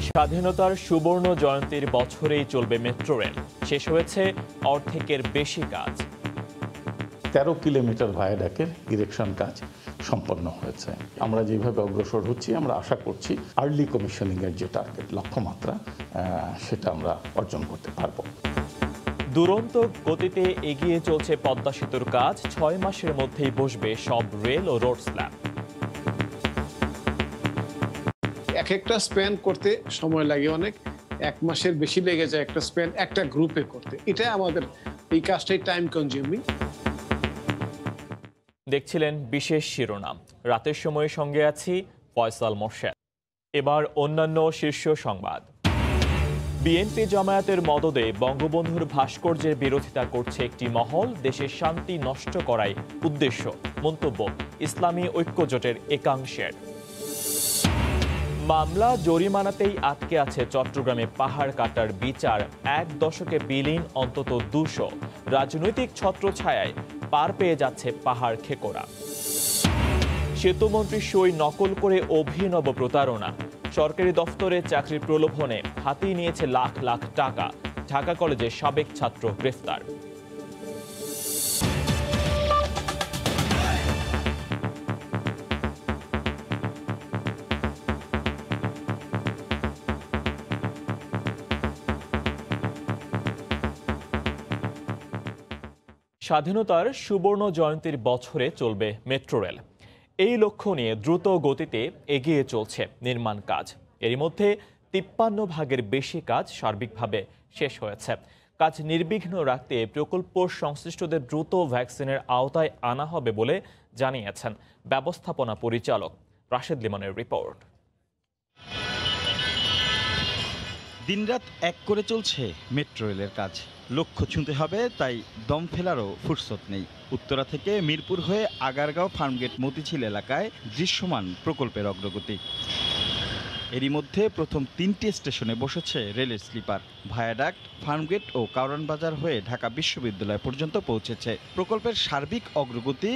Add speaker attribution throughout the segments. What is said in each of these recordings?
Speaker 1: স্বাধীনতার সুবর্ণ জয়ন্তীর বছরেই চলবে মেট্রো রেল। শেষ হয়েছে অর্ধেকের বেশি কাজ।
Speaker 2: 13 কিলোমিটার ভায়াডাকের ইরেকশন কাজ সম্পন্ন হয়েছে। আমরা যেভাবে অগ্রসর হচ্ছি, আমরা আশা করছি আর্লি কমিশনিং এর যে টার্গেট লক্ষ্যমাত্রা, সেটা আমরা অর্জন করতে পারবো।
Speaker 1: দুরন্ত গতিতে এগিয়ে চলছে পদ্মা সেতুর কাজ। 6 মাসের মধ্যেই বসবে সব রেল ও রোড স্ল্যাব।
Speaker 3: একটা স্প্যান করতে সময় লাগে অনেক, 1 মাসের বেশি লেগে যায় একটা স্প্যান একটা গ্রুপে করতে। এটা আমাদের এই কাজটাই টাইম কনজিউমিং।
Speaker 1: দেখছিলেন বিশেষ শিরোনাম। রাতের সময় সঙ্গে আছি ফয়সাল মোর্শেদ। এবার অন্যান্য শীর্ষ সংবাদ। বিএনপি জামায়াতের মদদে বঙ্গবন্ধুর ভাস্কর্যের বিরোধিতা করছে একটি মহল। দেশের শান্তি নষ্ট করাই উদ্দেশ্য, মন্তব্য ইসলামী ঐক্যজোটের একাংশের। মামলা জরিমানাতেই আটকে আছে চট্টগ্রামে পাহাড় কাটার বিচার। 1 দশকে বিলীন অন্তত 200। রাজনৈতিক ছত্রছায়ায় পার পেয়ে যাচ্ছে পাহাড় খেকোড়া। সেতুমন্ত্রী সই নকল করে অভিনব প্রতারণা। সরকারি দফতরে চাকরির প্রলোভনে হাতিয়ে নিয়েছে লাখ লাখ টাকা। ঢাকা কলেজের সাবেক ছাত্র গ্রেফতার। স্বাধীনতার সুবর্ণ জয়ন্তীর বছরে চলবে মেট্রো রেল। এই লক্ষ্য নিয়ে দ্রুত গতিতে এগিয়ে চলছে নির্মাণ কাজ। এরই মধ্যে 53 ভাগের বেশি কাজ সার্বিকভাবে শেষ হয়েছে। কাজ নির্বিঘ্ন রাখতে প্রকল্প সংশ্লিষ্টদের দ্রুত ভ্যাকসিনের আওতায় আনা হবে বলে জানিয়েছেন ব্যবস্থাপনা পরিচালক রাশেদ লিমনের রিপোর্ট।
Speaker 4: দিনরাত এক করে চলছে মেট্রো রেলের কাজ। লক্ষ্য ছুঁতে হবে, তাই দম ফেলারও ফুরসত নেই। উত্তরা থেকে মিরপুর হয়ে আগারগাঁও ফার্মগেট মতিঝিল এলাকায় দৃশ্যমান প্রকল্পের অগ্রগতি। এরই মধ্যে প্রথম 3টি স্টেশনে বসেছে রেলের স্লিপার। ভায়াডাক্ট, ফার্মগেট ও কারওয়ান বাজার হয়ে ঢাকা বিশ্ববিদ্যালয় পর্যন্ত পৌঁছেছে। প্রকল্পের সার্বিক অগ্রগতি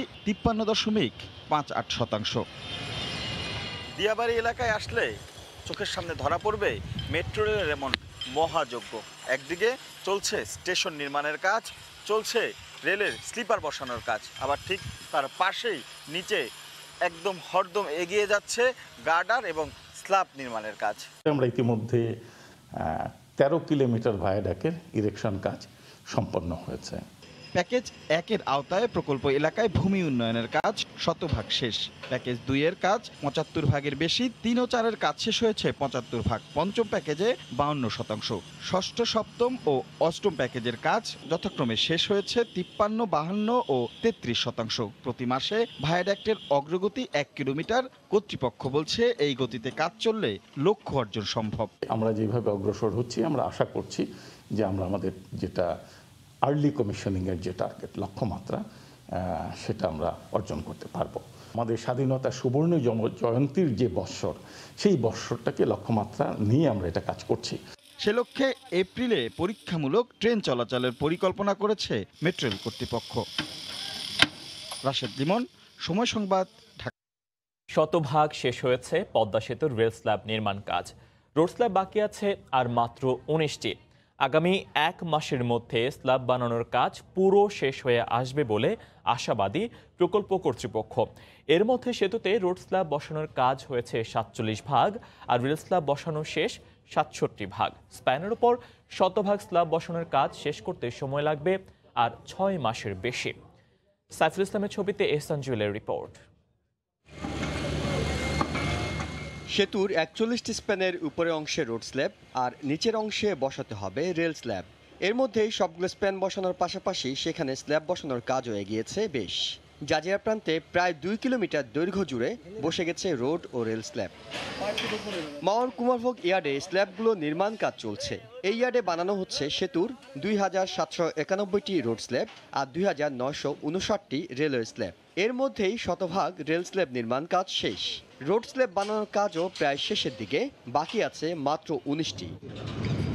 Speaker 4: 53.58%। দিয়াবাড়ি এলাকায় আসলে চোখের সামনে ধরা পড়বে মেট্রো রেলের এমন মহাযজ্ঞ। একদিকে চলছে স্টেশন নির্মাণের কাজ, চলছে রেলের স্লিপার বসানোর কাজ, আবার ঠিক তার পাশেই নিচে একদম হরদম এগিয়ে যাচ্ছে গার্ডার এবং স্ল্যাব নির্মাণের কাজ।
Speaker 2: আমরা ইতিমধ্যে 13 কিলোমিটার ভায়াডাকের ইরেকশন কাজ সম্পন্ন হয়েছে।
Speaker 4: প্যাকেজ 1-এর আওতায় প্রকল্প এলাকায় ভূমি উন্নয়নের কাজ 100% শেষ। প্যাকেজ 2-এর কাজ 75 ভাগের বেশি। 3 ও 4-এর কাজ শেষ হয়েছে 75 ভাগ। পঞ্চম প্যাকেজে 52%। ষষ্ঠ, সপ্তম ও অষ্টম প্যাকেজের কাজ যথাক্রমে শেষ হয়েছে 53, 52 ও 33%। প্রতি মাসে ভায়াডাক্টের অগ্রগতি 1 কিলোমিটার। কর্তৃপক্ষ বলছে এই গতিতে কাজ চললে লক্ষ্য অর্জন সম্ভব।
Speaker 2: আমরা যেভাবে অগ্রসর হচ্ছি, আমরা আশা করছি যে আমরা আমাদের যেটা আর্লি কমিশনিং এর যে টার্গেট লক্ষ্যমাত্রা, সেটা আমরা অর্জন করতে পারবো। আমাদের স্বাধীনতা সুবর্ণ জয়ন্তীর যে বৎসর, সেই বৎসরটাকে লক্ষ্যমাত্রা নিয়ে আমরা এটা কাজ করছি।
Speaker 4: সে লক্ষ্যে এপ্রিলে পরীক্ষামূলক ট্রেন চলাচলের পরিকল্পনা করেছে মেট্রো রেল কর্তৃপক্ষ। রাশেদ লিমন, সময় সংবাদ, ঢাকা।
Speaker 1: শতভাগ শেষ হয়েছে পদ্মা সেতুর রেল স্ল্যাব নির্মাণ কাজ। রোড স্ল্যাব বাকি আছে আর মাত্র 19টি। আগামী 1 মাসের মধ্যে স্ল্যাব বানানোর কাজ পুরো শেষ হয়ে আসবে বলে আশাবাদী প্রকল্প কর্তৃপক্ষ। এর মধ্যে সেতুতে রোড স্ল্যাব বসানোর কাজ হয়েছে 47 ভাগ, আর রেল স্ল্যাব বসানো শেষ 67 ভাগ। স্প্যানের উপর শতভাগ স্ল্যাব বসানোর কাজ শেষ করতে সময় লাগবে আর 6 মাসের বেশি। সাইফুল ইসলামের ছবিতে এহসান জুয়েলের রিপোর্ট।
Speaker 5: সেতুর 41টি স্প্যানের উপরে অংশে রোড স্ল্যাব আর নিচের অংশে বসাতে হবে রেল স্ল্যাব। এর মধ্যেই সবগুলো স্প্যান বসানোর পাশাপাশি সেখানে স্ল্যাব বসানোর কাজও এগিয়েছে বেশ। জাজিরা প্রান্তে প্রায় 2 কিলোমিটার দৈর্ঘ্য জুড়ে বসে গেছে রোড ও রেল স্ল্যাব। মাওয়ার কুমারভোগ ইয়ার্ডে স্ল্যাবগুলো নির্মাণ কাজ চলছে। এই ইয়ার্ডে বানানো হচ্ছে সেতুর 2791টি রোড স্ল্যাব আর 2959টি রেলওয়ে স্ল্যাব। এর মধ্যেই শতভাগ রেল স্ল্যাব নির্মাণ কাজ শেষ। রোড স্ল্যাব বানানোর কাজও প্রায় শেষের দিকে, বাকি আছে মাত্র 19টি।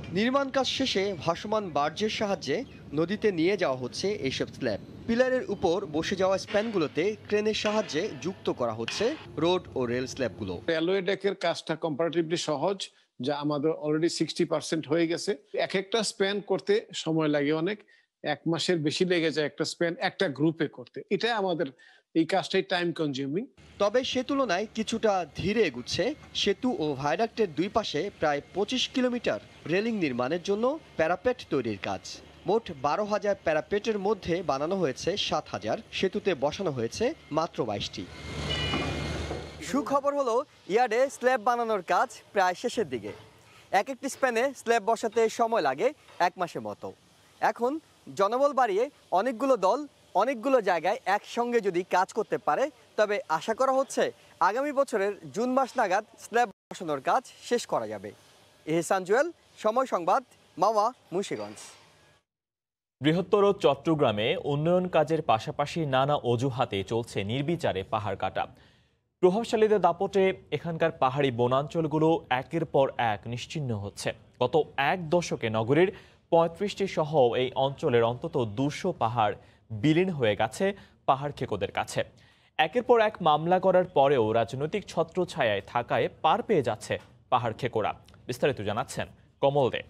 Speaker 5: নির্মাণ কাজ শেষে ভাসমান বার্জের সাহায্যে নদীতে নিয়ে যাওয়া হচ্ছে এইসব স্ল্যাব। পিলারের উপর বসে যাওয়া স্প্যানগুলোতে ক্রেনের সাহায্যে যুক্ত করা হচ্ছে রোড ও রেল স্ল্যাবগুলো।
Speaker 3: রেলওয়ে ডেকের কাজটা কম্পারেটিভলি সহজ, যা আমাদের অলরেডি 60% হয়ে গেছে। এক একটা স্প্যান করতে সময় লাগে অনেক, 1 মাসের বেশি লেগে যায় একটা স্প্যান একটা গ্রুপে করতে। এটা আমাদের এই কাজটাই টাইম কনজিউমিং।
Speaker 5: তবে সে তুলনায় কিছুটা ধীরে এগুচ্ছে সেতু ও ভায়াডাক্টের দুই পাশে প্রায় 25 কিলোমিটার রেলিং নির্মাণের জন্য প্যারাপেট তৈরির কাজ। মোট 12,000 প্যারাপেটের মধ্যে বানানো হয়েছে 7,000, সেতুতে বসানো হয়েছে মাত্র 22টি। সুখবর হলো ইয়ার্ডে স্ল্যাব বানানোর কাজ প্রায় শেষের দিকে। এক একটি স্প্যানে স্ল্যাব বসাতে সময় লাগে 1 মাসের মতো। এখন জনবল বাড়িয়ে অনেকগুলো দল অনেকগুলো জায়গায় একসঙ্গে যদি কাজ করতে পারে, তবে আশা করা হচ্ছে আগামী বছরের জুন মাস নাগাদ স্ল্যাব বসানোর কাজ শেষ করা যাবে। এহসান জুয়েল, সময় সংবাদ, মাওয়া, মুন্সিগঞ্জ।
Speaker 1: বৃহত্তর চট্টগ্রামে উন্নয়ন কাজের পাশাপাশি নানা অজুহাতে চলছে নির্বিচারে পাহাড় কাটা। প্রভাবশালীদের দাপটে এখানকার পাহাড়ি বনাঞ্চলগুলো একের পর এক নিশ্চিহ্ন হচ্ছে। গত 1 দশকে নগরীর 35টি সহ এই অঞ্চলের অন্তত 200 পাহাড় বিলীন হয়ে গেছে পাহাড় খেকোদের কাছে। একের পর এক মামলা করার পরেও রাজনৈতিক ছত্রছায়ায় থাকায় পার পেয়ে যাচ্ছে পাহাড় খেকোরা। বিস্তারিত জানাচ্ছেন কমল দে।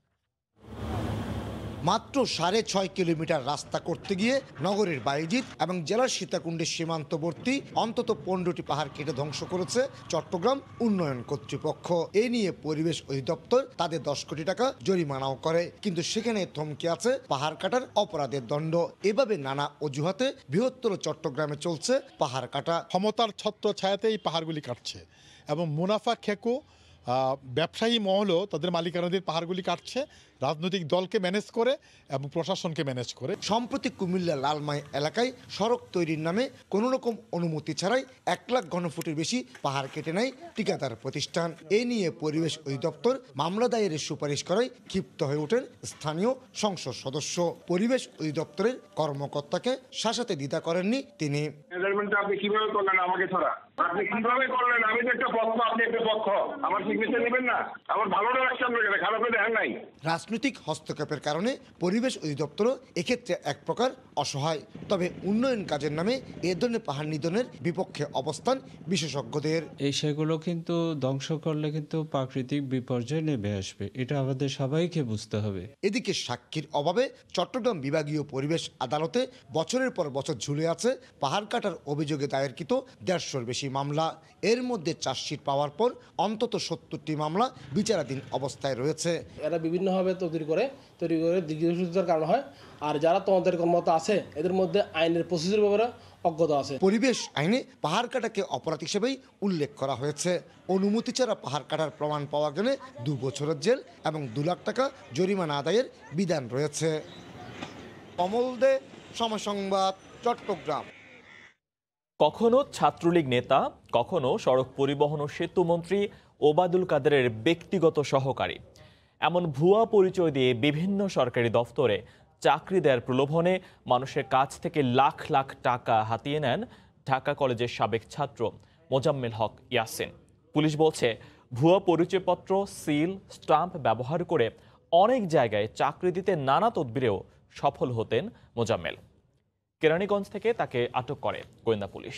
Speaker 6: মাত্র 6.5 কিলোমিটার রাস্তা করতে গিয়ে নগরের বায়েজিদ এবং জেলার সীতাকুণ্ডের সীমান্তবর্তী অন্তত 15টি পাহাড় কেটে ধ্বংস করেছে চট্টগ্রাম উন্নয়ন কর্তৃপক্ষ। এ নিয়ে পরিবেশ অধিদপ্তর তাদের 10 কোটি টাকা জরিমানাও করে, কিন্তু সেখানে থমকে আছে পাহাড় কাটার অপরাধের দণ্ড। এভাবে নানা অজুহাতে বৃহত্তর চট্টগ্রামে চলছে পাহাড় কাটা।
Speaker 7: ক্ষমতার ছত্র ছায়াতে এই পাহাড়গুলি কাটছে এবং মুনাফা খেকো ব্যবসায়ী মহলও তাদের মালিকানাধীন পাহাড়গুলি কাটছে, রাজনৈতিক দলকে ম্যানেজ করে এবং প্রশাসনকে ম্যানেজ করে।
Speaker 6: সম্প্রতি কুমিল্লা লালমাই এলাকায় সড়ক তৈরির নামে কোনো রকম অনুমতি ছাড়াই 1 লাখ ঘনফুটের বেশি পাহাড় কেটে নেয় ঠিকাদার প্রতিষ্ঠান। এ নিয়ে পরিবেশ অধিদপ্তর মামলা দায়েরের সুপারিশ করায় ক্ষিপ্ত হয়ে ওঠেন স্থানীয় সংসদ সদস্য। পরিবেশ অধিদপ্তরের কর্মকর্তাকে শাসাতে দ্বিধা করেননি তিনি।
Speaker 8: আপনি কিভাবে করলেন আমাকে ছাড়া? আপনি কিভাবে করলেন? আমি তো একটা পক্ষ, আপনি একটা পক্ষ, আমার সিগনেচার নেবেন না? আমার ভালোটা রাখছেন না, খারাপে দেখেন নাই।
Speaker 6: রাজনৈতিক হস্তক্ষেপের কারণে পরিবেশ অধিদপ্তর এক্ষেত্রে এক প্রকার অসহায়। তবে উন্নয়ন কাজের নামে এ ধরনের পাহাড় নিধনের বিপক্ষে অবস্থান বিশেষজ্ঞদের।
Speaker 9: এই সেগুলো কিন্তু ধ্বংস করলে কিন্তু প্রাকৃতিক বিপর্যয় নেমে আসবে, এটা আমাদের সবাইকে বুঝতে হবে।
Speaker 6: এদিকে সাক্ষীর অভাবে চট্টগ্রাম বিভাগীয় পরিবেশ আদালতে বছরের পর বছর ঝুলে আছে পাহাড় কাটার অভিযোগে দায়েরকৃত 150-র বেশি মামলা। এর মধ্যে চার্জশিট পাওয়ার পর অন্তত 70টি মামলা বিচারাধীন অবস্থায় রয়েছে।
Speaker 10: এরা বিভিন্নভাবে তৈরি করে দীর্ঘসূত্রের কারণ হয়, আর যারা তদন্তের কর্মরত আছে এদের মধ্যে আইনের প্রসিডিউর ব্যাপারে অজ্ঞতা আছে।
Speaker 6: পরিবেশ আইনে পাহাড় কাটাকে অপরাধ হিসেবেই উল্লেখ করা হয়েছে। অনুমতি ছাড়া পাহাড় কাটার প্রমাণ পাওয়া গেলে 2 বছরের জেল এবং 2 লাখ টাকা জরিমানা আদায়ের বিধান রয়েছে। কমল দে, সময় সংবাদ, চট্টগ্রাম।
Speaker 1: কখনো ছাত্রলীগ নেতা, কখনো সড়ক পরিবহন ও সেতু মন্ত্রী ওবায়দুল কাদেরের ব্যক্তিগত সহকারী, এমন ভুয়া পরিচয় দিয়ে বিভিন্ন সরকারি দফতরে চাকরি দেওয়ার প্রলোভনে মানুষের কাছ থেকে লাখ লাখ টাকা হাতিয়ে নেন ঢাকা কলেজের সাবেক ছাত্র মোজাম্মেল হক ইয়াসিন। পুলিশ বলছে, ভুয়া পরিচয়পত্র, সিল, স্টাম্প ব্যবহার করে অনেক জায়গায় চাকরি দিতে নানা তদবিরেও সফল হতেন মোজাম্মেল। কেরানীগঞ্জ থেকে তাকে আটক করে গোয়েন্দা পুলিশ।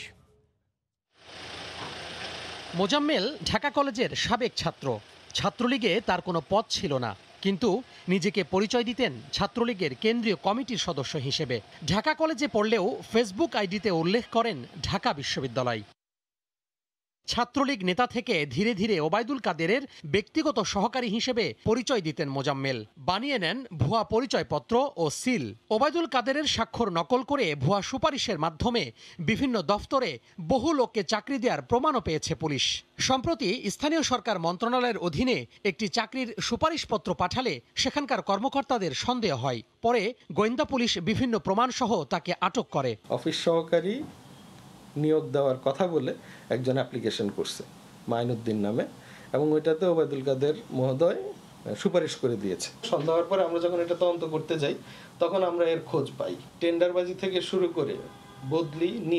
Speaker 11: মোজাম্মেল ঢাকা কলেজের সাবেক ছাত্র। ছাত্রলীগে তার কোনো পদ ছিল না, কিন্তু নিজেকে পরিচয় দিতেন ছাত্রলীগের কেন্দ্রীয় কমিটির সদস্য হিসেবে। ঢাকা কলেজে পড়লেও ফেসবুক আইডিতে উল্লেখ করেন ঢাকা বিশ্ববিদ্যালয়। ছাত্রলীগ নেতা থেকে ধীরে ধীরে ওবায়দুল কাদেরের ব্যক্তিগত সহকারী হিসেবে পরিচয় দিতেন মোজাম্মেল। বানিয়ে নেন ভুয়া পরিচয়পত্র ও সিল। ওবায়দুল কাদেরের স্বাক্ষর নকল করে ভুয়া সুপারিশের মাধ্যমে বিভিন্ন দফতরে বহু লোককে চাকরি দেওয়ার প্রমাণও পেয়েছে পুলিশ। সম্প্রতি স্থানীয় সরকার মন্ত্রণালয়ের অধীনে একটি চাকরির সুপারিশপত্র পাঠালে সেখানকার কর্মকর্তাদের সন্দেহ হয়। পরে গোয়েন্দা পুলিশ বিভিন্ন প্রমাণসহ তাকে আটক করে।
Speaker 12: অফিস সহকারী নিয়োগ দেওয়ার কথা বলে একজন অ্যাপ্লিকেশন করছে মাইনুদ্দিন নামে, এবং ওইটাতে ওবায়দুল কাদের মহোদয় সুপারিশ করে দিয়েছে। সন্ধ্যা হওয়ার পরে আমরা যখন এটা তদন্ত করতে যাই তখন আমরা এর খোঁজ পাই। টেন্ডারবাজি থেকে শুরু করে বদলি, নিয়োগ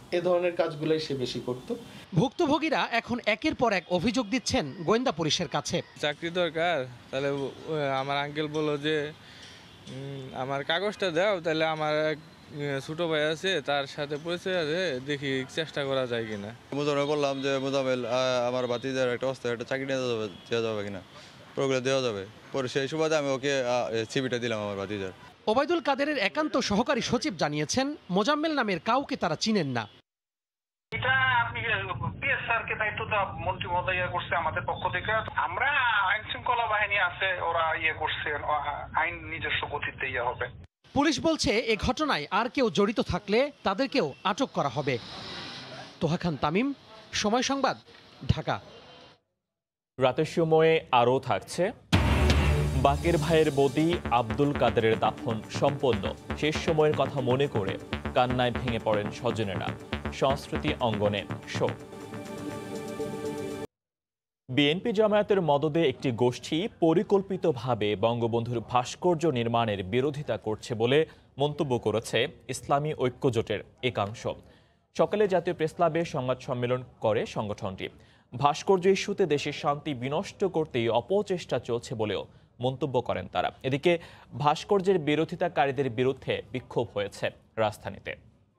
Speaker 12: এ ধরনের কাজগুলাই সে বেশি করতো।
Speaker 11: ভুক্তভোগীরা এখন একের পর এক অভিযোগ দিচ্ছেন গোয়েন্দা পুলিশের কাছে।
Speaker 13: চাকরি দরকার, তাহলে আমার আঙ্কেল বলল যে আমার কাগজটা দাও, তাহলে আমার এক ছোট ভাই আছে তার সাথে পরিচয় আছে, দেখি চেষ্টা করা যায় কিনা।
Speaker 14: মোজামেল বললাম যে মোজামেল আমার ভাতিজার একটা অবস্থায় একটা চাকরি দেওয়া যাবে কিনা, প্রোগ্রাম দেওয়া যাবে। পরে সেই সুবাদে আমি ওকে সিভিটা দিলাম আমার ভাতিজার।
Speaker 11: ওবায়দুল কাদেরের একান্ত সহকারী সচিব জানিয়েছেন মোজাম্মেল নামের কাউকে তারা চিনেন না।
Speaker 15: এটা আপনি পিএসআরকে দায়িত্ব দেওয়া মন্ত্রী মহোদয় করছে আমাদের পক্ষ থেকে। আমরা আইন শৃঙ্খলা বাহিনী আছে, ওরা করছে, আইন নিজস্ব গতিতে হবে।
Speaker 11: পুলিশ বলছে এ ঘটনায় আর কেউ জড়িত থাকলে তাদেরকেও আটক করা হবে। তোহা খান তামিম, সময় সংবাদ, ঢাকা।
Speaker 1: রাতের সময়ে আরও থাকছে বাকের ভাইয়ের বদি আব্দুল কাদেরের দাফন সম্পন্ন। শেষ সময়ের কথা মনে করে কান্নায় ভেঙে পড়েন স্বজনেরা। সংস্কৃতি অঙ্গনে শোক। বিএনপি জামায়াতের মদদে একটি গোষ্ঠী পরিকল্পিতভাবে বঙ্গবন্ধুর ভাস্কর্য নির্মাণের বিরোধিতা করছে বলে মন্তব্য করেছে ইসলামী ঐক্যজোটের একাংশ। সকালে জাতীয় প্রেসক্লাবে সংবাদ সম্মেলন করে সংগঠনটি। ভাস্কর্য ইস্যুতে দেশের শান্তি বিনষ্ট করতেই অপচেষ্টা চলছে বলেও মন্তব্য করেন তারা। এদিকে ভাস্কর্যের বিরোধিতাকারীদের বিরুদ্ধে বিক্ষোভ হয়েছে রাজধানীতে।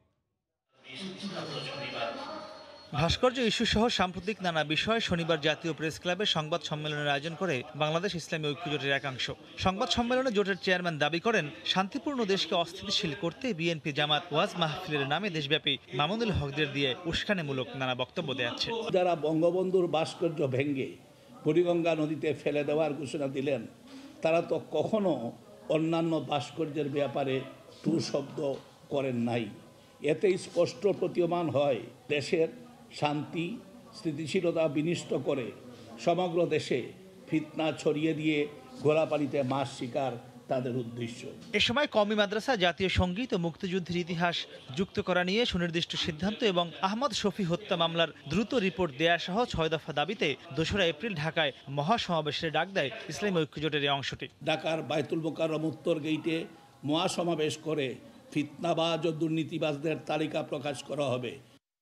Speaker 16: ভাস্কর্য ইস্যু সহ সাম্প্রতিক নানা বিষয়ে শনিবার জাতীয় প্রেস ক্লাবে সংবাদ সম্মেলনের আয়োজন করে বাংলাদেশ ইসলামী ঐক্যজোটের একাংশ। সংবাদ সম্মেলনে জোটের চেয়ারম্যান দাবি করেন, শান্তিপূর্ণ দেশকে অস্থিতিশীল করতে বিএনপি জামাত ওয়াজ মাহফিলের নামে দেশব্যাপী মামুনুল হকদের দিয়ে উস্কানিমূলক নানা বক্তব্য দেয়াচ্ছে।
Speaker 17: যারা বঙ্গবন্ধুর ভাস্কর্য ভেঙে বুড়িগঙ্গা নদীতে ফেলে দেওয়ার ঘোষণা দিলেন, তারা তো কখনো অন্যান্য ভাস্কর্যের ব্যাপারে টু শব্দ করেন নাই। এতে স্পষ্ট প্রতীয়মান হয় দেশের শান্তি স্থিতিশীলতা বিনষ্ট করে সমগ্র দেশে ফিতনা ছড়িয়ে দিয়ে ঘোলাপানিতে মাছ শিকার তাদের উদ্দেশ্য।
Speaker 16: এ সময় কওমি মাদ্রাসা, জাতীয় সঙ্গীত ও মুক্তিযুদ্ধের ইতিহাস যুক্ত করা নিয়ে সুনির্দিষ্ট সিদ্ধান্ত এবং আহমদ শফি হত্যা মামলার দ্রুত রিপোর্ট দেয়া সহ 6 দফা দাবিতে 2রা এপ্রিল ঢাকায় মহাসমাবেশের ডাক দেয় ইসলামী ঐক্যজোটের এই অংশটি।
Speaker 17: ঢাকার বাইতুল মোকাররম উত্তর গেইটে মহাসমাবেশ করে ফিতনাবাজ ও দুর্নীতিবাজদের তালিকা প্রকাশ করা হবে।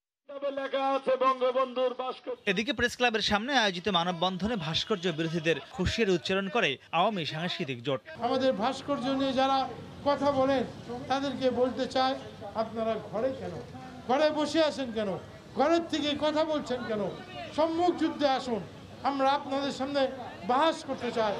Speaker 16: এদিকে প্রেস ক্লাবের সামনে আয়োজিত মানববন্ধনে ভাস্কর্য বিরোধীদের হুঁশিয়ারি উচ্চারণ করে আওয়ামী সাংস্কৃতিক জোট।
Speaker 18: আমাদের ভাস্কর্য নিয়ে যারা কথা বলেন তাদেরকে বলতে চায়, আপনারা ঘরে বসে আছেন কেন? ঘরের থেকে কথা বলছেন কেন? সম্মুখ যুদ্ধে আসুন, আমরা আপনাদের সামনে বাহাস করতে চাই।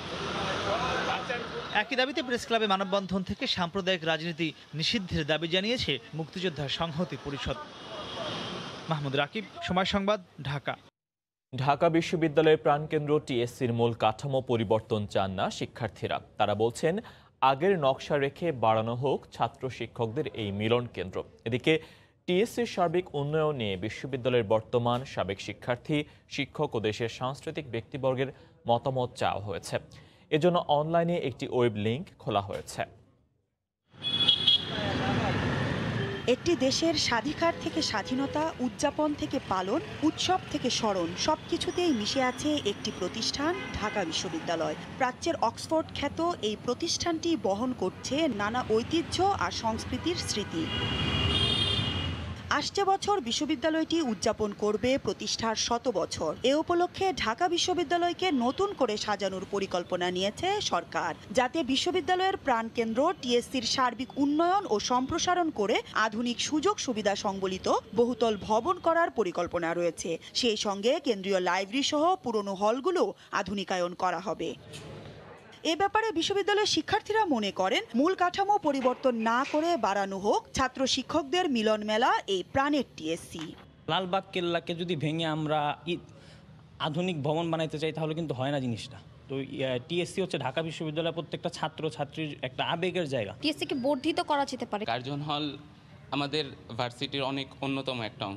Speaker 16: একই দাবিতে প্রেস ক্লাবে মানববন্ধন থেকে সাম্প্রদায়িক রাজনীতি নিষিদ্ধের দাবি জানিয়েছে মুক্তিযোদ্ধা সংহতি পরিষদ। মাহমুদ রাকিব, সময় সংবাদ, ঢাকা।
Speaker 1: ঢাকা বিশ্ববিদ্যালয়ের প্রাণকেন্দ্র টিএসসির মূল কাঠামো পরিবর্তন চান না শিক্ষার্থীরা। তারা বলছেন, আগের নকশা রেখে বাড়ানো হোক ছাত্র শিক্ষকদের এই মিলন কেন্দ্র। এদিকে টিএসসির সার্বিক উন্নয়ন নিয়ে বিশ্ববিদ্যালয়ের বর্তমান, সাবেক শিক্ষার্থী, শিক্ষক ও দেশের সাংস্কৃতিক ব্যক্তিবর্গের মতামত চাওয়া হয়েছে। এজন্য অনলাইনে একটি ওয়েব লিংক খোলা হয়েছে।
Speaker 19: একটি দেশের স্বাধিকার থেকে স্বাধীনতা, উদযাপন থেকে পালন, উৎসব থেকে স্মরণ, সবকিছুতেই মিশে আছে একটি প্রতিষ্ঠান, ঢাকা বিশ্ববিদ্যালয়। প্রাচ্যের অক্সফোর্ড খ্যাত এই প্রতিষ্ঠানটি বহন করছে নানা ঐতিহ্য আর সংস্কৃতির স্মৃতি। আসছে বছর বিশ্ববিদ্যালয়টি উদযাপন করবে প্রতিষ্ঠার 100 বছর। এ উপলক্ষে ঢাকা বিশ্ববিদ্যালয়কে নতুন করে সাজানোর পরিকল্পনা নিয়েছে সরকার, যাতে বিশ্ববিদ্যালয়ের প্রাণকেন্দ্র টিএসসির সার্বিক উন্নয়ন ও সম্প্রসারণ করে আধুনিক সুযোগ সুবিধা সংবলিত বহুতল ভবন করার পরিকল্পনা রয়েছে। সেই সঙ্গে কেন্দ্রীয় লাইব্রেরি সহ পুরনো হলগুলো আধুনিকায়ন করা হবে। এ ব্যাপারে বিশ্ববিদ্যালয়ের শিক্ষার্থীরা মনে করেন, মূল কাঠামো পরিবর্তন না করে বাড়ানো হোক ছাত্র শিক্ষকদের মিলন মেলা এই প্রাণের টিএসসি।
Speaker 20: লালবাগ কেল্লাকে যদি ভেঙে আমরা আধুনিক ভবন বানাইতে চাই তাহলে কিন্তু হয় না জিনিসটা। তো টিএসসি হচ্ছে ঢাকা বিশ্ববিদ্যালয়ের প্রত্যেকটা ছাত্র ছাত্রীর একটা আবেগের জায়গা।
Speaker 21: টিএসসিকে বর্ধিত করা যেতে পারে।
Speaker 22: কার্জন হল আমাদের ভার্সিটির অনেক অন্যতম একটা অংশ।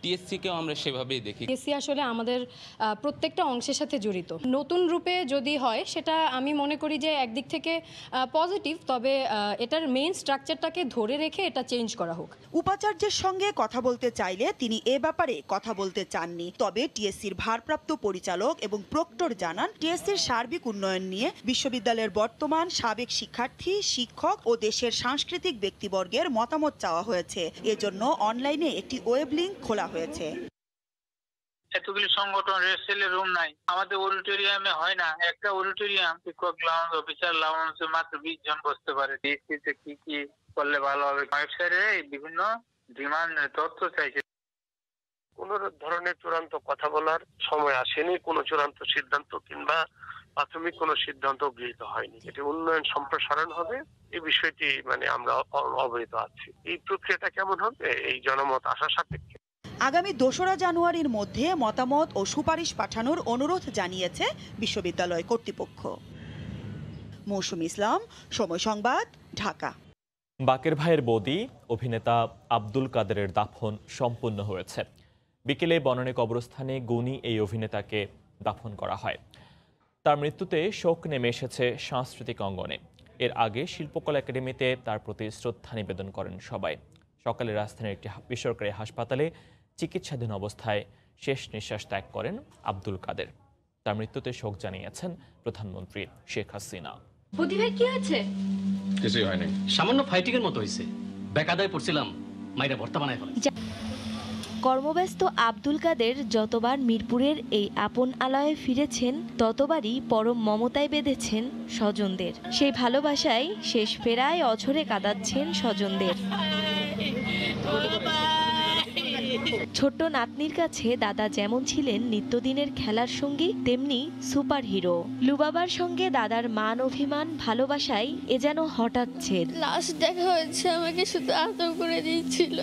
Speaker 21: টিএসসিকেও আমরা সেভাবেই দেখি।
Speaker 22: টিএসসি আসলে আমাদের প্রত্যেকটা অংশের সাথে জড়িত। নতুন রূপে যদি হয় সেটা আমি মনে করি যে একদিক থেকে পজিটিভ, তবে এটার মেইন স্ট্রাকচারটাকে ধরে রেখে এটা চেঞ্জ করা হোক।
Speaker 19: উপাচার্যের সঙ্গে কথা বলতে চাইলে তিনি এ ব্যাপারে কথা বলতে চাননি। তবে টিএসসির ভারপ্রাপ্ত পরিচালক এবং প্রক্টর জানান, টিএসসির সার্বিক উন্নয়ন নিয়ে বিশ্ববিদ্যালয়ের বর্তমান, সাবেক শিক্ষার্থী, শিক্ষক ও দেশের সাংস্কৃতিক ব্যক্তিবর্গের মতামত চাওয়া হয়েছে। এজন্য অনলাইনে একটি ওয়েব লিংক খোলা হয়েছে।
Speaker 23: এতগুলি সংগঠন রেস্টেলের রুম নাই, আমাদের অডিটোরিয়ামে হয় না। একটা অডিটোরিয়াম শিক্ষক লাউঞ্জ, অফিসার লাউঞ্জে মাত্র 20 জন বসতে পারে। টিএসসিতে কি কি করলে ভালো হবে, ওয়েবসাইটে বিভিন্ন ডিমান্ড তথ্য চাইছে।
Speaker 24: কোন ধরনের চূড়ান্ত কথা বলার সময় আসেনি, কোনো চূড়ান্ত সিদ্ধান্ত কিংবা প্রাথমিক কোনো সিদ্ধান্ত গৃহীত হয়নি। এটি উন্নয়ন সম্প্রসারণ হবে, এই বিষয়টি আমরা অবহিত আছি। এই প্রক্রিয়াটা কেমন হবে, এই জনমত আশা সাপেক্ষে।
Speaker 19: আগামী 2রা জানুয়ারির মধ্যে মতামত ও সুপারিশ পাঠানোর অনুরোধ জানিয়েছে বিশ্ববিদ্যালয় কর্তৃপক্ষ। মৌসুম ইসলাম, সময় সংবাদ, ঢাকা।
Speaker 1: বাকের ভাইয়ের বৌদি অভিনেতা আব্দুল কাদেরের দাফন সম্পূর্ণ হয়েছে। বিকেলে বনানী কবরস্থানে গুণী এই অভিনেতাকে দাফন করা হয়। তার মৃত্যুতে শোক নেমে এসেছে সাংস্কৃতিক অঙ্গনে। এর আগে শিল্পকলা একাডেমিতে তার প্রতি শ্রদ্ধা নিবেদন করেন সবাই। সকালে রাজধানীর একটি বেসরকারি হাসপাতালে চিকিৎসাধীন অবস্থায় শেষ নিঃশ্বাস ত্যাগ করেন আব্দুল কাদের। তার মৃত্যুতে শোক জানিয়েছেন প্রধানমন্ত্রী শেখ হাসিনা।
Speaker 25: প্রতিভাই কি হয়েছে?
Speaker 26: কিছুই হয়নি, সামান্য ফাইটিং এর মতো হয়েছে। বেকাদায় পড়ছিলাম, মাইরা ভর্তা বানায় ফেলে।
Speaker 27: কর্মব্যস্ত আব্দুল কাদের যতবার মিরপুরের এই আপন আলয়ে ফিরেছেন, ততবারই পরম মমতায় বেঁধেছেন স্বজনদের। সেই ভালোবাসায় শেষ ফেরায় অঝরে কাঁদাচ্ছেন স্বজনদের। ছোট্ট নাতনির কাছে দাদা যেমন ছিলেন নিত্যদিনের খেলার সঙ্গী, তেমনি সুপার হিরো। লুবাবার সঙ্গে দাদার মান অভিমান, ভালোবাসায় এ যেন হঠাৎ ছেদ।
Speaker 25: লাস্ট দেখা হয়েছে, আমাকে শুধু আদর করে দিয়েছিল।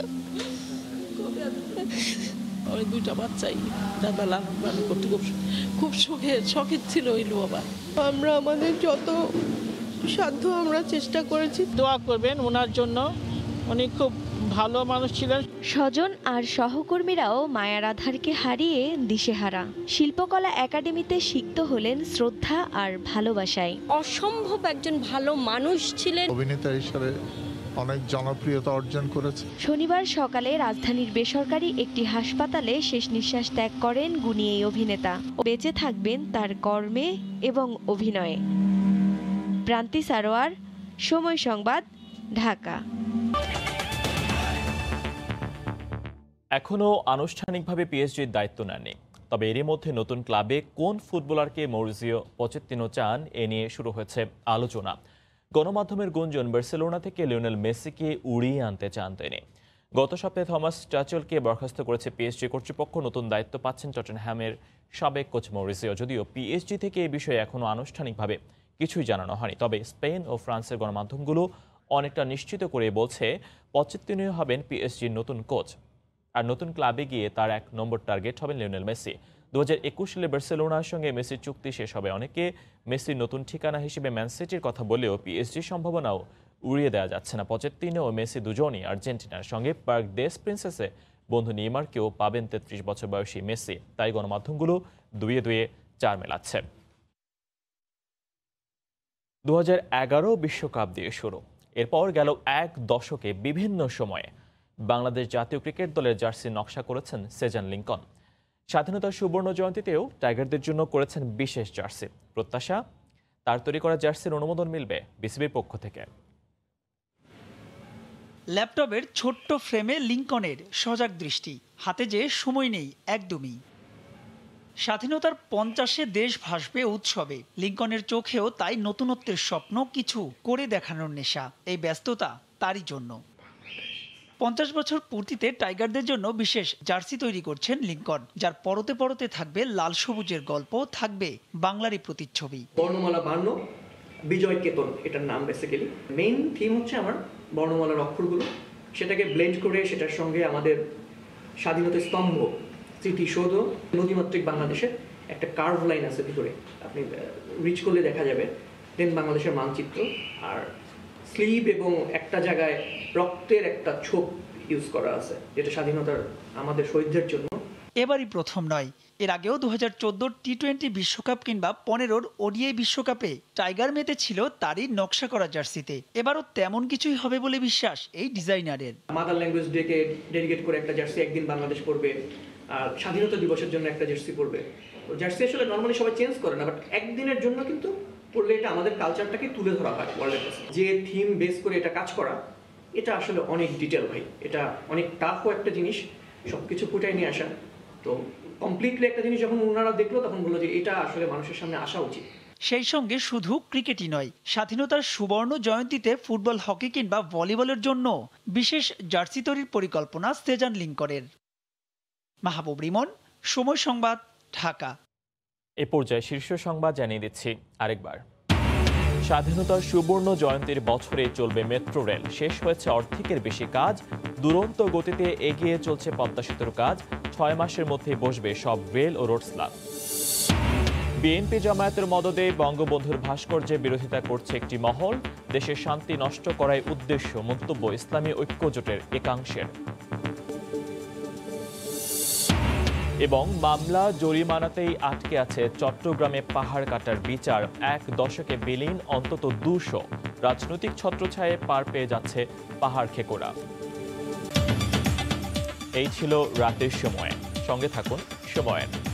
Speaker 28: ওই 2টা বাচ্চাই দাদা লালন পালন করতে খুব শখের ছিল ওই লুবাবা।
Speaker 25: আমরা আমাদের যত সাধ্য আমরা চেষ্টা করেছি।
Speaker 28: দোয়া করবেন ওনার জন্য, উনি খুব ভালো মানুষ ছিলেন।
Speaker 27: স্বজন আর সহকর্মীরাও মায়ার আধারকে হারিয়ে দিশেহারা। শিল্পকলা একাডেমিতে সিক্ত হলেন শ্রদ্ধা আর ভালোবাসায়।
Speaker 25: অসম্ভব একজন ভালো মানুষ ছিলেন।
Speaker 29: অভিনেতা হিসেবে অনেক জনপ্রিয়তা অর্জন করেছে।
Speaker 27: শনিবার সকালে রাজধানীর বেসরকারি একটি হাসপাতালে শেষ নিঃশ্বাস ত্যাগ করেন গুণী এই অভিনেতা। বেঁচে থাকবেন তার কর্মে এবং অভিনয়ে। প্রান্তি সারোয়ার, সময় সংবাদ, ঢাকা।
Speaker 1: এখনও আনুষ্ঠানিকভাবে পিএসজির দায়িত্ব নেননি, তবে এরই মধ্যে নতুন ক্লাবে কোন ফুটবলারকে মৌরিজিও পচেত্তিনো চান, এ নিয়ে শুরু হয়েছে আলোচনা। গণমাধ্যমের গুঞ্জন বার্সেলোনা থেকে লিওনেল মেসিকে উড়িয়ে আনতে চান তিনি। গত সপ্তাহে থমাস টাচেলকে বরখাস্ত করেছে পিএসজি কর্তৃপক্ষ। নতুন দায়িত্ব পাচ্ছেন টটেনহ্যামের সাবেক কোচ মৌরিজিও। যদিও পিএসজি থেকে এই বিষয়ে এখনও আনুষ্ঠানিকভাবে কিছুই জানানো হয়নি, তবে স্পেন ও ফ্রান্সের গণমাধ্যমগুলো অনেকটা নিশ্চিত করে বলছে পচেত্তিনো হবেন পিএসজির নতুন কোচ। আর নতুন ক্লাবে গিয়ে তার 1 নম্বর টার্গেট হবেন লিওনেল মেসি। 2021 সালে বার্সেলোনার সঙ্গে মেসির চুক্তি শেষ হবে। অনেকে মেসির নতুন ঠিকানা হিসেবে ম্যান সিটির কথা বলেও পিএসজির সম্ভাবনাও উড়িয়ে দেওয়া যাচ্ছে না। পচেত্তিনো ও মেসি দুজনই আর্জেন্টিনার সঙ্গে পার্ক দেস প্রিন্সেসে বন্ধু নেইমারকেও পাবেন 33 বছর বয়সী মেসি। তাই গণমাধ্যমগুলো দুয়ে দুয়ে 4 মেলাচ্ছে। 2011 বিশ্বকাপ দিয়ে শুরু, এরপর গেল 1 দশকে বিভিন্ন সময়ে বাংলাদেশ জাতীয় ক্রিকেট দলের জার্সি নকশা করেছেন সেজান লিংকন। স্বাধীনতার সুবর্ণ জয়ন্তীতেও টাইগারদের জন্য করেছেন বিশেষ জার্সি। প্রত্যাশা, তার তৈরি করা জার্সির অনুমোদন মিলবে বিসিবির পক্ষ থেকে।
Speaker 30: ল্যাপটপের ছোট্ট ফ্রেমে লিংকনের সজাগ দৃষ্টি, হাতে যে সময় নেই একদমই। স্বাধীনতার 50-এ দেশ ভাসবে উৎসবে, লিংকনের চোখেও তাই নতুনত্বের স্বপ্ন, কিছু করে দেখানোর নেশা। এই ব্যস্ততা তারই জন্য। 50 বছর পূর্তিতে টাইগারদের জন্য বিশেষ জার্সি তৈরি করছেন লিংকন, যার পরতে পরতে থাকবে লাল সবুজের গল্প, থাকবে বাংলারই প্রতিচ্ছবি।
Speaker 31: বর্ণমালা 52 বিজয় কেতন এটার নাম। বেসিক্যালি মেইন থিম হচ্ছে আমার বর্ণমালার অক্ষরগুলো, সেটাকে ব্লেন্ড করে সেটার সঙ্গে আমাদের স্বাধীনতার স্তম্ভ, স্মৃতিসৌধ, নদীমাতৃক বাংলাদেশের একটা কার্ভ লাইন আছে ভিতরে, আপনি রিচ করলে দেখা যাবে, দেন বাংলাদেশের মানচিত্র, আর স্লিভ এবং একটা জায়গায় রক্তের একটা ছোপ ইউজ করা আছে, যেটা স্বাধীনতার আমাদের শহীদদের জন্য।
Speaker 30: এবারই প্রথম নয়, এর আগেও 2014 টি-20 বিশ্বকাপ কিংবা 15 ওডিআই বিশ্বকাপে টাইগার মেতে ছিল তারই নকশা করা জার্সিতে। এবারও তেমন কিছুই হবে বলে বিশ্বাস এই ডিজাইনারের।
Speaker 31: মাদার ল্যাঙ্গুয়েজ ডেকে ডেডিকেট করে একটা জার্সি একদিন বাংলাদেশ পড়বে, আর স্বাধীনতা দিবসের জন্য একটা জার্সি পড়বে। জার্সি আসলে নর্মালি সবাই চেঞ্জ করে না, বাট একদিনের জন্য কিন্তু পড়লে এটা আমাদের কালচারটাকে তুলে ধরা হয় ওয়ার্ল্ডের কাছে। যে থিম বেস করে এটা কাজ করা, এটা আসলে অনেক ডিটেল ভাই, এটা অনেক টাফও একটা জিনিস, সবকিছু ফুটাই নিয়ে আসা। তো কমপ্লিটলি একটা জিনিস যখন ওনারা দেখলো তখন বললো যে এটা আসলে মানুষের সামনে আসা উচিত।
Speaker 30: সেই সঙ্গে শুধু ক্রিকেটই নয়, স্বাধীনতার সুবর্ণ জয়ন্তীতে ফুটবল, হকি কিংবা ভলিবলের জন্য বিশেষ জার্সি তৈরির পরিকল্পনা সেজান লিংকনের। মাহবুব রিমন, সময় সংবাদ, ঢাকা।
Speaker 1: এ পর্যায়ে শীর্ষ সংবাদ জানিয়ে দিচ্ছি আরেকবার। স্বাধীনতার সুবর্ণ জয়ন্তীর বছরে চলবে মেট্রো রেল। শেষ হয়েছে অর্ধেকের বেশি কাজ। দুরন্ত গতিতে এগিয়ে চলছে পদ্মা সেতুর কাজ। 6 মাসের মধ্যে বসবে সব রেল ও রোড স্ল্যাব। বিএনপি জামায়াতের মদদে বঙ্গবন্ধুর ভাস্কর্যের বিরোধিতা করছে একটি মহল। দেশের শান্তি নষ্ট করাই উদ্দেশ্য, মন্তব্য ইসলামী ঐক্যজোটের একাংশের। এবং মামলা জরিমানাতেই আটকে আছে চট্টগ্রামে পাহাড় কাটার বিচার। 1 দশকে বিলীন অন্তত 200। রাজনৈতিক ছত্রছায়ায় পার পেয়ে যাচ্ছে পাহাড় খেকোরা। এই ছিল রাতের সময়। সঙ্গে থাকুন সময়ের।